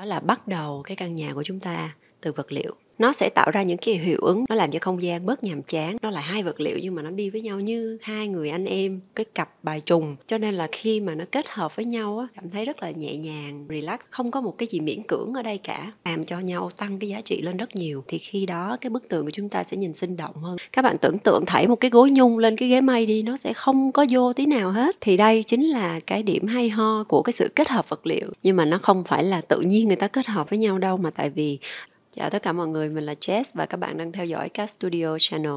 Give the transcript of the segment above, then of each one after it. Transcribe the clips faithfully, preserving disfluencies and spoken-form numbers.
Đó là bắt đầu cái căn nhà của chúng ta từ vật liệu. Nó sẽ tạo ra những cái hiệu ứng, nó làm cho không gian bớt nhàm chán. Nó là hai vật liệu nhưng mà nó đi với nhau như hai người anh em, cái cặp bài trùng. Cho nên là khi mà nó kết hợp với nhau á, cảm thấy rất là nhẹ nhàng, relax, không có một cái gì miễn cưỡng ở đây cả. Làm cho nhau tăng cái giá trị lên rất nhiều. Thì khi đó cái bức tường của chúng ta sẽ nhìn sinh động hơn. Các bạn tưởng tượng thảy một cái gối nhung lên cái ghế mây đi, nó sẽ không có vô tí nào hết. Thì đây chính là cái điểm hay ho của cái sự kết hợp vật liệu. Nhưng mà nó không phải là tự nhiên người ta kết hợp với nhau đâu, mà tại vì chào tất cả mọi người, mình là Jess và các bạn đang theo dõi Cat Studio Channel.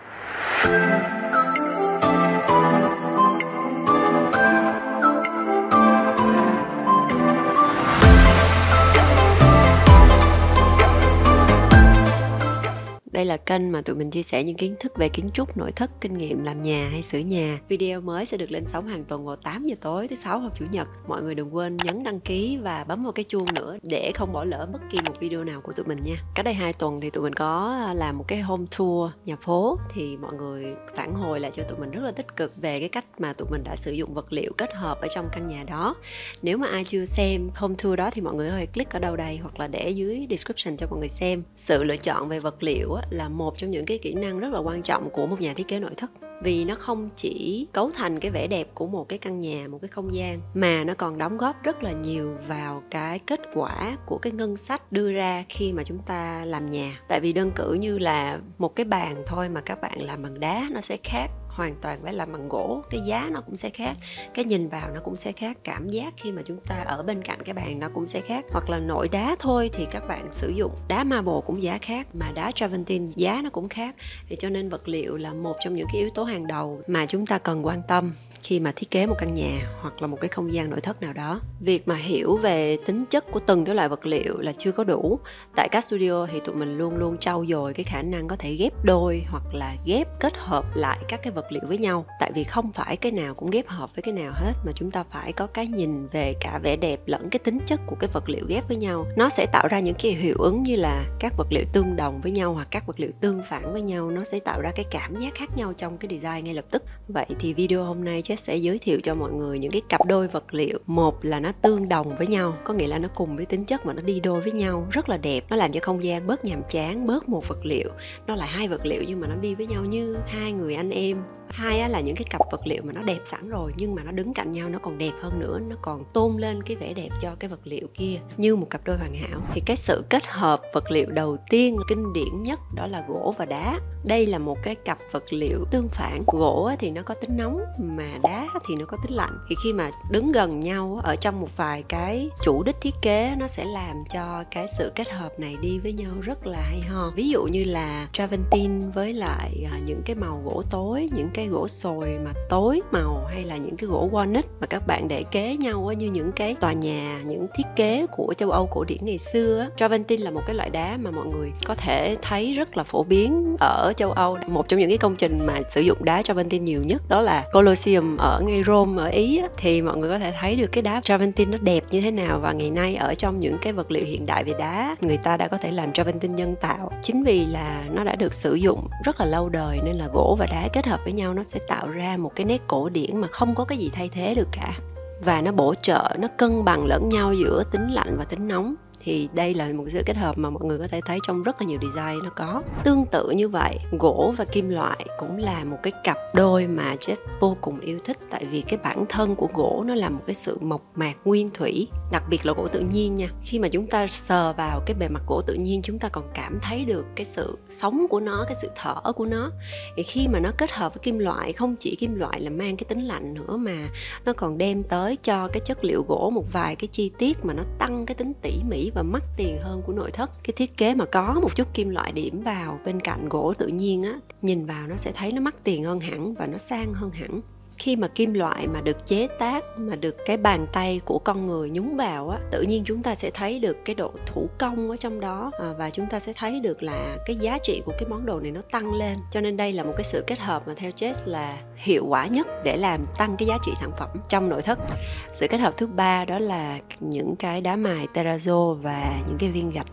Đây là kênh mà tụi mình chia sẻ những kiến thức về kiến trúc, nội thất, kinh nghiệm làm nhà hay sửa nhà. Video mới sẽ được lên sóng hàng tuần vào tám giờ tối thứ sáu hoặc chủ nhật. Mọi người đừng quên nhấn đăng ký và bấm vào cái chuông nữa để không bỏ lỡ bất kỳ một video nào của tụi mình nha. Cách đây hai tuần thì tụi mình có làm một cái home tour nhà phố, thì mọi người phản hồi lại cho tụi mình rất là tích cực về cái cách mà tụi mình đã sử dụng vật liệu kết hợp ở trong căn nhà đó. Nếu mà ai chưa xem home tour đó thì mọi người có thể click ở đâu đây hoặc là để dưới description cho mọi người xem. Sự lựa chọn về vật liệu là một trong những cái kỹ năng rất là quan trọng của một nhà thiết kế nội thất, vì nó không chỉ cấu thành cái vẻ đẹp của một cái căn nhà, một cái không gian, mà nó còn đóng góp rất là nhiều vào cái kết quả của cái ngân sách đưa ra khi mà chúng ta làm nhà. Tại vì đơn cử như là một cái bàn thôi mà các bạn làm bằng đá nó sẽ khác hoàn toàn với làm bằng gỗ, cái giá nó cũng sẽ khác, cái nhìn vào nó cũng sẽ khác, cảm giác khi mà chúng ta ở bên cạnh cái bàn nó cũng sẽ khác. Hoặc là nội đá thôi thì các bạn sử dụng đá marble cũng giá khác, mà đá travertine giá nó cũng khác. Thì cho nên vật liệu là một trong những cái yếu tố hàng đầu mà chúng ta cần quan tâm khi mà thiết kế một căn nhà hoặc là một cái không gian nội thất nào đó. Việc mà hiểu về tính chất của từng cái loại vật liệu là chưa có đủ. Tại Cat Studio thì tụi mình luôn luôn trau dồi cái khả năng có thể ghép đôi hoặc là ghép kết hợp lại các cái vật liệu với nhau. Tại vì không phải cái nào cũng ghép hợp với cái nào hết, mà chúng ta phải có cái nhìn về cả vẻ đẹp lẫn cái tính chất của cái vật liệu ghép với nhau. Nó sẽ tạo ra những cái hiệu ứng như là các vật liệu tương đồng với nhau hoặc các vật liệu tương phản với nhau. Nó sẽ tạo ra cái cảm giác khác nhau trong cái design ngay lập tức. Vậy thì video hôm nay Jess sẽ giới thiệu cho mọi người những cái cặp đôi vật liệu. Một là nó tương đồng với nhau, có nghĩa là nó cùng với tính chất mà nó đi đôi với nhau rất là đẹp. Nó làm cho không gian bớt nhàm chán, bớt một vật liệu. Nó là hai vật liệu nhưng mà nó đi với nhau như hai người anh em. Hai á, là những cái cặp vật liệu mà nó đẹp sẵn rồi, nhưng mà nó đứng cạnh nhau nó còn đẹp hơn nữa, nó còn tôn lên cái vẻ đẹp cho cái vật liệu kia như một cặp đôi hoàn hảo. Thì cái sự kết hợp vật liệu đầu tiên kinh điển nhất đó là gỗ và đá. Đây là một cái cặp vật liệu tương phản. Gỗ thì nó có tính nóng mà đá thì nó có tính lạnh. Thì khi mà đứng gần nhau ở trong một vài cái chủ đích thiết kế, nó sẽ làm cho cái sự kết hợp này đi với nhau rất là hay ho. Ví dụ như là travertine với lại những cái màu gỗ tối, những cái gỗ sồi mà tối màu, hay là những cái gỗ walnut mà các bạn để kế nhau như những cái tòa nhà, những thiết kế của châu Âu cổ điển ngày xưa. Travertine là một cái loại đá mà mọi người có thể thấy rất là phổ biến ở châu Âu. Một trong những cái công trình mà sử dụng đá travertine nhiều nhất đó là Colosseum ở ngay Rome ở Ý. Thì mọi người có thể thấy được cái đá travertine nó đẹp như thế nào, và ngày nay ở trong những cái vật liệu hiện đại về đá, người ta đã có thể làm travertine nhân tạo. Chính vì là nó đã được sử dụng rất là lâu đời nên là gỗ và đá kết hợp với nhau nó sẽ tạo ra một cái nét cổ điển mà không có cái gì thay thế được cả. Và nó bổ trợ, nó cân bằng lẫn nhau giữa tính lạnh và tính nóng. Thì đây là một sự kết hợp mà mọi người có thể thấy trong rất là nhiều design nó có. Tương tự như vậy, gỗ và kim loại cũng là một cái cặp đôi mà Jess vô cùng yêu thích. Tại vì cái bản thân của gỗ nó là một cái sự mộc mạc nguyên thủy, đặc biệt là gỗ tự nhiên nha. Khi mà chúng ta sờ vào cái bề mặt gỗ tự nhiên, chúng ta còn cảm thấy được cái sự sống của nó, cái sự thở của nó. Thì khi mà nó kết hợp với kim loại, không chỉ kim loại là mang cái tính lạnh nữa, mà nó còn đem tới cho cái chất liệu gỗ một vài cái chi tiết mà nó tăng cái tính tỉ mỉ và mắc tiền hơn của nội thất. Cái thiết kế mà có một chút kim loại điểm vào bên cạnh gỗ tự nhiên á, nhìn vào nó sẽ thấy nó mắc tiền hơn hẳn và nó sang hơn hẳn. Khi mà kim loại mà được chế tác, mà được cái bàn tay của con người nhúng vào á, tự nhiên chúng ta sẽ thấy được cái độ thủ công ở trong đó, à, và chúng ta sẽ thấy được là cái giá trị của cái món đồ này nó tăng lên. Cho nên đây là một cái sự kết hợp mà theo Jess là hiệu quả nhất để làm tăng cái giá trị sản phẩm trong nội thất. Sự kết hợp thứ ba đó là những cái đá mài terrazzo và những cái viên gạch thô.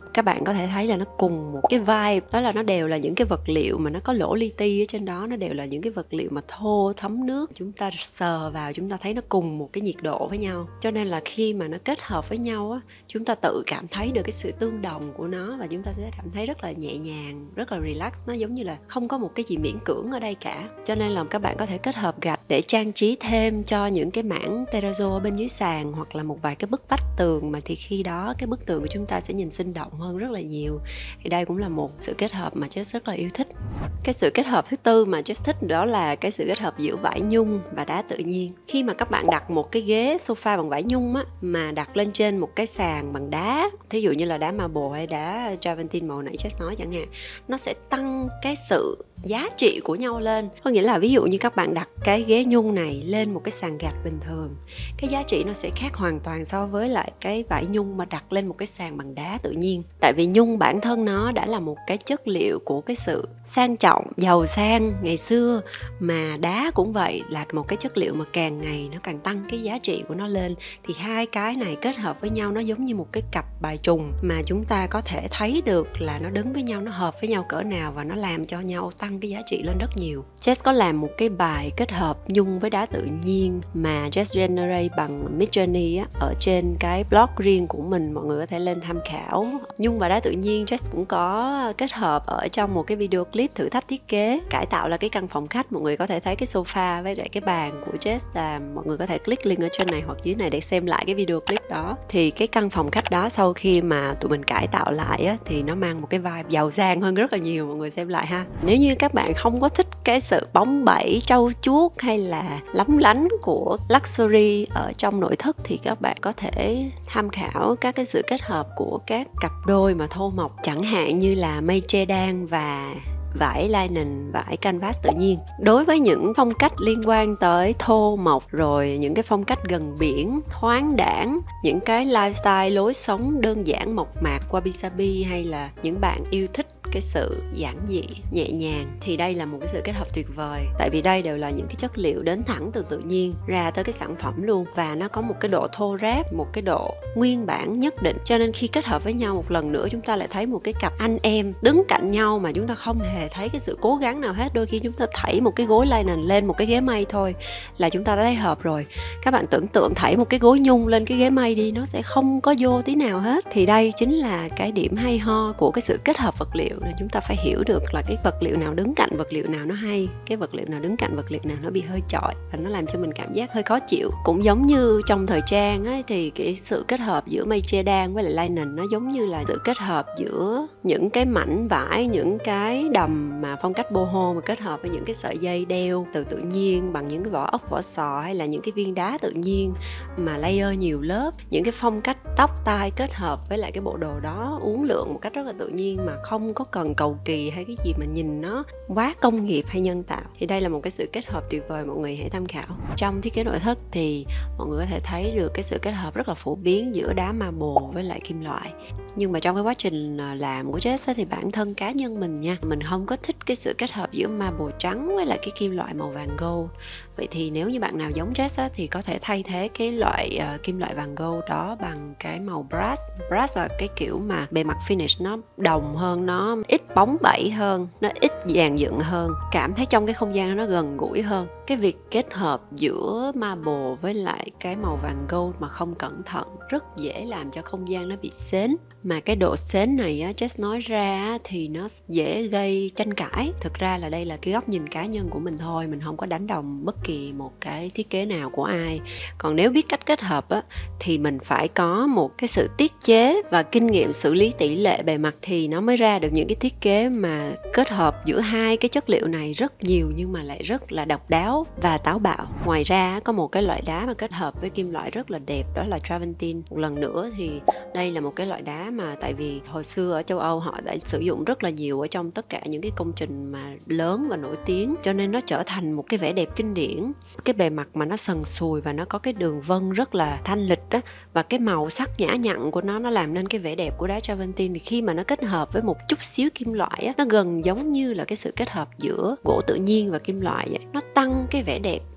các bạn có thể thấy là nó cùng một cái vibe, đó là nó đều là những cái vật liệu mà nó có lỗ li ti ở trên đó, nó đều là những cái vật liệu mà thô thấm nước, chúng ta sờ vào chúng ta thấy nó cùng một cái nhiệt độ với nhau, cho nên là khi mà nó kết hợp với nhau á, chúng ta tự cảm thấy được cái sự tương đồng của nó và chúng ta sẽ cảm thấy rất là nhẹ nhàng, rất là relax, nó giống như là không có một cái gì miễn cưỡng ở đây cả. Cho nên là các bạn có thể kết hợp gạch để trang trí thêm cho những cái mảng terrazzo ở bên dưới sàn, hoặc là một vài cái bức vách tường, mà thì khi đó cái bức tường của chúng ta sẽ nhìn sinh động hơn rất là nhiều. Thì đây cũng là một sự kết hợp mà Jess rất là yêu thích. Cái sự kết hợp thứ tư mà Jess thích đó là cái sự kết hợp giữa vải nhung và đá tự nhiên. Khi mà các bạn đặt một cái ghế sofa bằng vải nhung á, mà đặt lên trên một cái sàn bằng đá, thí dụ như là đá marble hay đá travertine màu nãy Jess nói chẳng hạn, nó sẽ tăng cái sự giá trị của nhau lên. Có nghĩa là ví dụ như các bạn đặt cái ghế nhung này lên một cái sàn gạch bình thường, cái giá trị nó sẽ khác hoàn toàn so với lại cái vải nhung mà đặt lên một cái sàn bằng đá tự nhiên. Tại vì nhung bản thân nó đã là một cái chất liệu của cái sự sang trọng, giàu sang ngày xưa, mà đá cũng vậy, là một cái chất liệu mà càng ngày nó càng tăng cái giá trị của nó lên. Thì hai cái này kết hợp với nhau nó giống như một cái cặp bài trùng mà chúng ta có thể thấy được là nó đứng với nhau, nó hợp với nhau cỡ nào và nó làm cho nhau tăng cái giá trị lên rất nhiều. Jess có làm một cái bài kết hợp nhung với đá tự nhiên mà Jess generate bằng Midjourney á, ở trên cái blog riêng của mình, mọi người có thể lên tham khảo. Nhung và đá tự nhiên Jess cũng có kết hợp ở trong một cái video clip thử thách thiết kế cải tạo là cái căn phòng khách. Mọi người có thể thấy cái sofa với lại cái bàn của Jess, là mọi người có thể click link ở trên này hoặc dưới này để xem lại cái video clip đó. Thì cái căn phòng khách đó sau khi mà tụi mình cải tạo lại á, thì nó mang một cái vibe giàu sang hơn rất là nhiều. Mọi người xem lại ha. Nếu như các bạn không có thích cái sự bóng bẩy, trau chuốt hay là lóng lánh của luxury ở trong nội thất, thì các bạn có thể tham khảo các cái sự kết hợp của các cặp đôi mà thô mộc, chẳng hạn như là mây tre đan và vải linen, vải canvas tự nhiên. Đối với những phong cách liên quan tới thô mộc, rồi những cái phong cách gần biển, thoáng đãng, những cái lifestyle, lối sống đơn giản mộc mạc, wabi sabi, hay là những bạn yêu thích cái sự giản dị, nhẹ nhàng, thì đây là một cái sự kết hợp tuyệt vời. Tại vì đây đều là những cái chất liệu đến thẳng từ tự nhiên ra tới cái sản phẩm luôn, và nó có một cái độ thô ráp, một cái độ nguyên bản nhất định, cho nên khi kết hợp với nhau một lần nữa, chúng ta lại thấy một cái cặp anh em đứng cạnh nhau mà chúng ta không hề thấy cái sự cố gắng nào hết. Đôi khi chúng ta thảy một cái gối linen lên một cái ghế mây thôi là chúng ta đã thấy hợp rồi. Các bạn tưởng tượng thảy một cái gối nhung lên cái ghế mây đi, nó sẽ không có vô tí nào hết. Thì đây chính là cái điểm hay ho của cái sự kết hợp vật liệu. Chúng ta phải hiểu được là cái vật liệu nào đứng cạnh vật liệu nào nó hay, cái vật liệu nào đứng cạnh vật liệu nào nó bị hơi chọi và nó làm cho mình cảm giác hơi khó chịu. Cũng giống như trong thời trang ấy, thì cái sự kết hợp giữa mây tre đan với lại linen nó giống như là sự kết hợp giữa những cái mảnh vải, những cái đầm mà phong cách boho mà kết hợp với những cái sợi dây đeo từ tự nhiên bằng những cái vỏ ốc, vỏ sò, hay là những cái viên đá tự nhiên mà layer nhiều lớp, những cái phong cách tóc tai kết hợp với lại cái bộ đồ đó uốn lượn một cách rất là tự nhiên mà không có cần cầu kỳ hay cái gì mà nhìn nó quá công nghiệp hay nhân tạo. Thì đây là một cái sự kết hợp tuyệt vời, mọi người hãy tham khảo. Trong thiết kế nội thất thì mọi người có thể thấy được cái sự kết hợp rất là phổ biến giữa đá marble với lại kim loại. Nhưng mà trong cái quá trình làm của Jess thì bản thân cá nhân mình nha, mình không có thích cái sự kết hợp giữa marble trắng với lại cái kim loại màu vàng gold. Vậy thì nếu như bạn nào giống Jess thì có thể thay thế cái loại uh, kim loại vàng gold đó bằng cái màu brass. Brass là cái kiểu mà bề mặt finish nó đồng hơn, nó ít bóng bẩy hơn, nó ít dàn dựng hơn, cảm thấy trong cái không gian nó gần gũi hơn. Cái việc kết hợp giữa marble với lại cái màu vàng gold mà không cẩn thận rất dễ làm cho không gian nó bị sến. Mà cái độ sến này á, Jess nói ra thì nó dễ gây tranh cãi. Thực ra là đây là cái góc nhìn cá nhân của mình thôi, mình không có đánh đồng bất kỳ một cái thiết kế nào của ai. Còn nếu biết cách kết hợp á, thì mình phải có một cái sự tiết chế và kinh nghiệm xử lý tỷ lệ bề mặt thì nó mới ra được những cái thiết kế mà kết hợp giữa hai cái chất liệu này rất nhiều nhưng mà lại rất là độc đáo và táo bạo. Ngoài ra có một cái loại đá mà kết hợp với kim loại rất là đẹp, đó là travertine. Một lần nữa thì đây là một cái loại đá mà tại vì hồi xưa ở châu Âu họ đã sử dụng rất là nhiều ở trong tất cả những cái công trình mà lớn và nổi tiếng, cho nên nó trở thành một cái vẻ đẹp kinh điển. Cái bề mặt mà nó sần sùi và nó có cái đường vân rất là thanh lịch á, và cái màu sắc nhã nhặn của nó nó làm nên cái vẻ đẹp của đá travertine. Thì khi mà nó kết hợp với một chút xíu kim loại á, nó gần giống như là cái sự kết hợp giữa gỗ tự nhiên và kim loại vậy. Nó tăng cái vẻ đẹp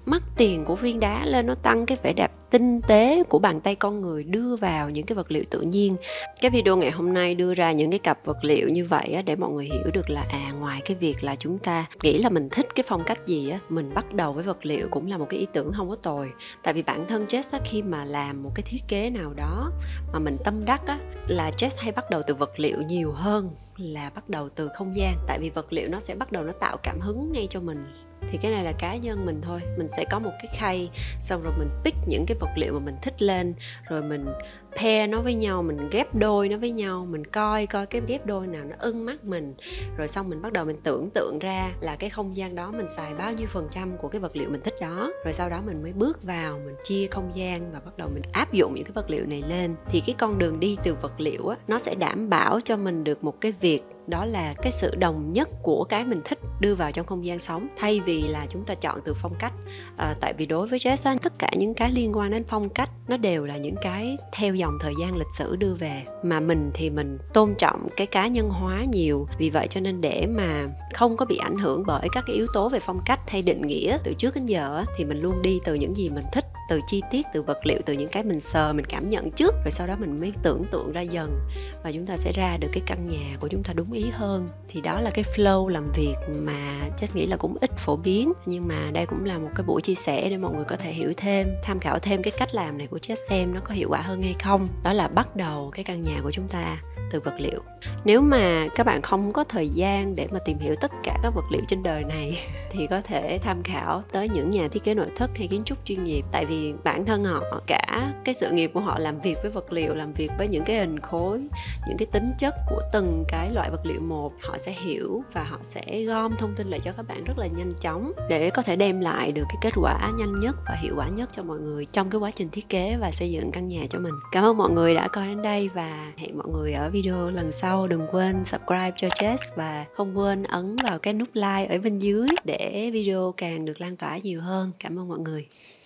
mắc tiền của viên đá lên, nó tăng cái vẻ đẹp tinh tế của bàn tay con người đưa vào những cái vật liệu tự nhiên. Cái video ngày hôm nay đưa ra những cái cặp vật liệu như vậy á, để mọi người hiểu được là à ngoài cái việc là chúng ta nghĩ là mình thích cái phong cách gì á, mình bắt đầu với vật liệu cũng là một cái ý tưởng không có tồi. Tại vì bản thân Jess á, khi mà làm một cái thiết kế nào đó mà mình tâm đắc á, là Jess hay bắt đầu từ vật liệu nhiều hơn là bắt đầu từ không gian. Tại vì vật liệu nó sẽ bắt đầu nó tạo cảm hứng ngay cho mình. Thì cái này là cá nhân mình thôi, mình sẽ có một cái khay, xong rồi mình pick những cái vật liệu mà mình thích lên, rồi mình pair nó với nhau, mình ghép đôi nó với nhau, mình coi coi cái ghép đôi nào nó ưng mắt mình, rồi xong mình bắt đầu mình tưởng tượng ra là cái không gian đó mình xài bao nhiêu phần trăm của cái vật liệu mình thích đó, rồi sau đó mình mới bước vào, mình chia không gian và bắt đầu mình áp dụng những cái vật liệu này lên. Thì cái con đường đi từ vật liệu á, nó sẽ đảm bảo cho mình được một cái việc, đó là cái sự đồng nhất của cái mình thích đưa vào trong không gian sống, thay vì là chúng ta chọn từ phong cách. À, tại vì đối với Jess, tất cả những cái liên quan đến phong cách nó đều là những cái theo dòng thời gian lịch sử đưa về, mà mình thì mình tôn trọng cái cá nhân hóa nhiều. Vì vậy cho nên để mà không có bị ảnh hưởng bởi các cái yếu tố về phong cách hay định nghĩa từ trước đến giờ, thì mình luôn đi từ những gì mình thích, từ chi tiết, từ vật liệu, từ những cái mình sờ, mình cảm nhận trước, rồi sau đó mình mới tưởng tượng ra dần, và chúng ta sẽ ra được cái căn nhà của chúng ta đúng ý hơn. Thì đó là cái flow làm việc mà chắc nghĩ là cũng ít phổ biến, nhưng mà đây cũng là một cái buổi chia sẻ để mọi người có thể hiểu thêm, tham khảo thêm cái cách làm này của Jess xem nó có hiệu quả hơn hay không. Đó là bắt đầu cái căn nhà của chúng ta từ vật liệu. Nếu mà các bạn không có thời gian để mà tìm hiểu tất cả các vật liệu trên đời này thì có thể tham khảo tới những nhà thiết kế nội thất hay kiến trúc chuyên nghiệp. Tại vì bản thân họ, cả cái sự nghiệp của họ làm việc với vật liệu, làm việc với những cái hình khối, những cái tính chất của từng cái loại vật liệu một, họ sẽ hiểu và họ sẽ gom thông tin lại cho các bạn rất là nhanh chóng để có thể đem lại được cái kết quả nhanh nhất và hiệu quả nhất cho mọi người trong cái quá trình thiết kế và xây dựng căn nhà cho mình. Cảm ơn mọi người đã coi đến đây và hẹn mọi người ở video lần sau. Đừng quên subscribe cho Jess và không quên ấn vào cái nút like ở bên dưới để video càng được lan tỏa nhiều hơn. Cảm ơn mọi người.